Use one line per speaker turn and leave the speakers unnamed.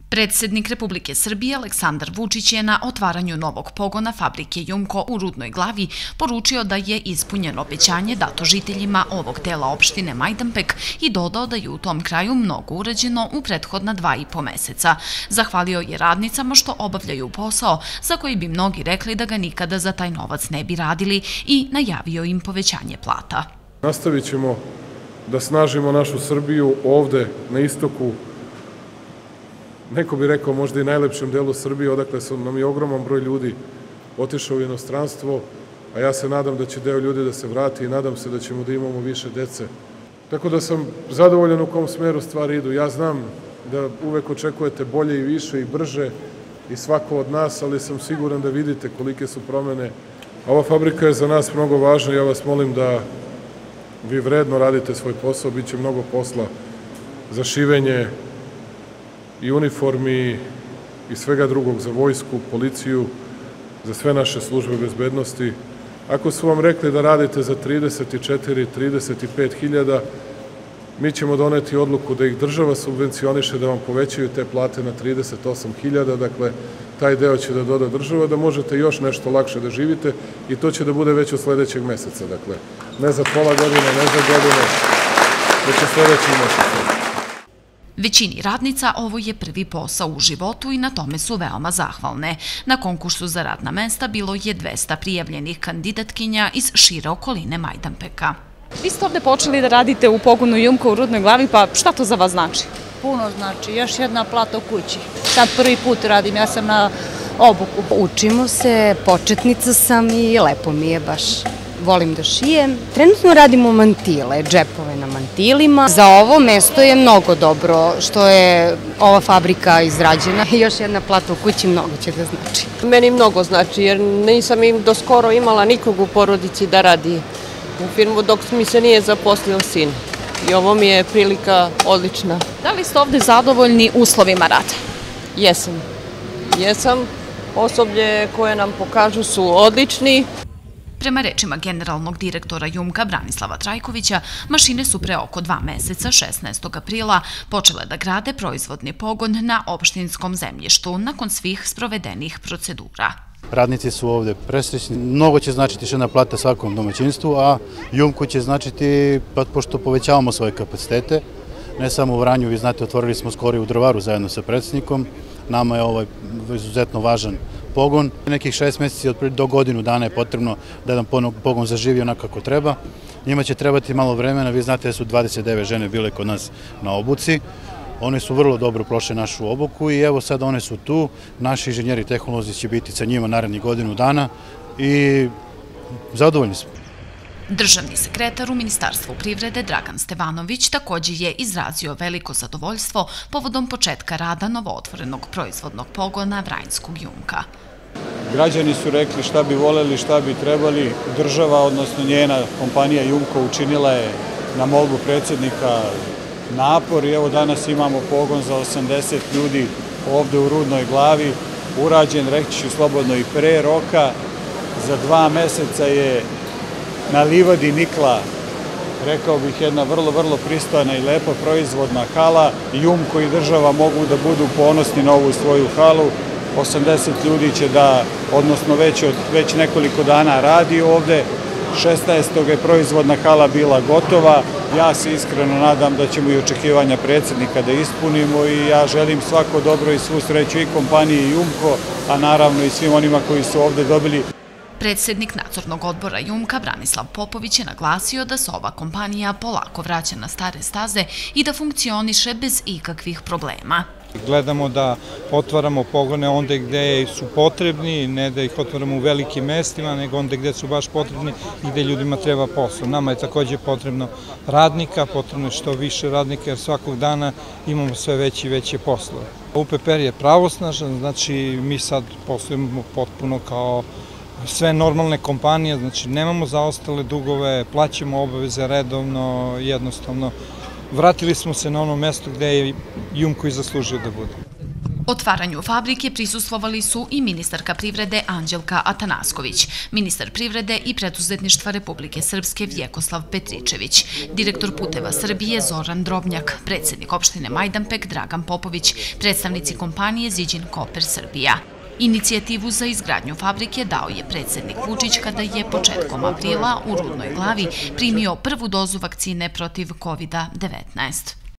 Predsednik Republike Srbije Aleksandar Vučić je na otvaranju novog pogona fabrike Jumko u Rudnoj Glavi poručio da je ispunjeno obećanje dato žiteljima ovog dela opštine Majdanpek i dodao da je u tom kraju mnogo urađeno u prethodna 2,5 meseca. Zahvalio je radnicama što obavljaju posao za koji bi mnogi rekli da ga nikada za taj novac ne bi radili i najavio im povećanje plata.
Nastavit ćemo da snažimo našu Srbiju ovde na istoku, neko bi rekao možda i najlepšem delu Srbije, odakle nam je ogroman broj ljudi otišao u inostranstvo, a ja se nadam da će deo ljudi da se vrati i nadam se da ćemo da imamo više dece. Tako da sam zadovoljan u kom smeru stvari idu. Ja znam da uvek očekujete bolje i više i brže i svako od nas, ali sam siguran da vidite kolike su promene. Ova fabrika je za nas mnogo važna i ja vas molim da vi vredno radite svoj posao, bit će mnogo posla za šivenje i uniformi i svega drugog za vojsku, policiju, za sve naše službe bezbednosti. Ako su vam rekli da radite za 34, 35 hiljada, mi ćemo doneti odluku da ih država subvencioniše, da vam povećaju te plate na 38 hiljada, dakle, taj deo će da doda država, da možete još nešto lakše da živite i to će da bude već od sledećeg meseca, dakle, ne za pola godine, ne za godine, već od sledećeg meseca.
Većini radnica ovo je prvi posao u životu i na tome su veoma zahvalne. Na konkursu za radna mesta bilo je 200 prijavljenih kandidatkinja iz šire okoline Majdanpeka.
Vi ste ovde počeli da radite u pogonu Jumko u Rudnoj Glavi, pa šta to za vas znači?
Puno znači, još jedna plata u kući. Sad prvi put radim, ja sam na obuku.
Učimo se, početnica sam i lepo mi je baš. Volim da šijem. Trenutno radimo mantile, džepove na mantilima. Za ovo mesto je mnogo dobro što je ova fabrika izrađena i još jedna plata u kući mnogo će da znači.
Meni mnogo znači jer nisam im do skoro imala nikog u porodici da radi u firmu dok mi se nije zaposlio sin. I ovo mi je prilika odlična.
Da li ste ovde zadovoljni uslovima rada?
Jesam. Jesam. Osoblje koje nam pokažu su odlični.
Prema rečima generalnog direktora Jumka Branislava Trajkovića, mašine su pre oko 2 meseca, 16. aprila, počele da grade proizvodni pogon na opštinskom zemljištu nakon svih sprovedenih procedura.
Radnici su ovde presrećni, mnogo će značiti još jedna plata svakom domaćinstvu, a Jumku će značiti, pošto povećavamo svoje kapacitete, ne samo u Vranju, vi znate, otvorili smo skoro i u Drvaru zajedno sa predsjednikom, nama je ovaj izuzetno važan pogon. Nekih 6 meseci do godinu dana je potrebno da jedan pogon zaživi onako kako treba. Njima će trebati malo vremena, vi znate da su 29 žene bile kod nas na obuci. One su vrlo dobro prošle našu obuku i evo sad one su tu. Naši inženjeri i tehnolozi će biti sa njima narednih godinu dana i zadovoljni smo.
Državni sekretar u Ministarstvu privrede Dragan Stevanović takođe je izrazio veliko zadovoljstvo povodom početka rada novootvorenog proizvodnog pogona Vranjskog Jumka.
Građani su rekli šta bi voleli, šta bi trebali. Država, odnosno njena kompanija Jumko, učinila je na molbu predsjednika napor i evo danas imamo pogon za 80 ljudi ovde u Rudnoj Glavi. Urađen, reći ću slobodno, i pre roka. Za 2 meseca je na livadi nikla, rekao bih, jedna vrlo pristojna i lepa proizvodna hala. Jumko i država mogu da budu ponosni na ovu svoju halu. 80 ljudi će da, odnosno već nekoliko dana radi ovde. 16. je proizvodna hala bila gotova. Ja se iskreno nadam da ćemo i očekivanja predsjednika da ispunimo i ja želim svako dobro i svu sreću i kompaniji Jumko, a naravno i svim onima koji su ovde dobili.
Predsednik nadzornog odbora Jumka Branislav Popović je naglasio da se ova kompanija polako vraća na stare staze i da funkcioniše bez ikakvih problema.
Gledamo da otvaramo pogone onde gde su potrebni, ne da ih otvaramo u velikim mestima, nego onde gde su baš potrebni i gde ljudima treba posao. Nama je takođe potrebno radnika, potrebno je što više radnika jer svakog dana imamo sve veće i veće poslove. UPPR je pravosnažan, znači mi sad poslujemo potpuno kao sve normalne kompanije, znači nemamo zaostale dugove, plaćamo obaveze redovno, jednostavno vratili smo se na ono mesto gde je Jumko i zaslužio da bude.
Otvaranju fabrike prisustvovali su i ministarka privrede Anđelka Atanasković, ministar privrede i preduzetništva Republike Srpske Vjekoslav Petričević, direktor Puteva Srbije Zoran Drobnjak, predsjednik opštine Majdanpek Dragan Popović, predstavnici kompanije Ziđin Koper Srbija. Inicijativu za izgradnju fabrike dao je predsjednik Vučić kada je početkom aprila u Rudnoj Glavi primio prvu dozu vakcine protiv COVID-19.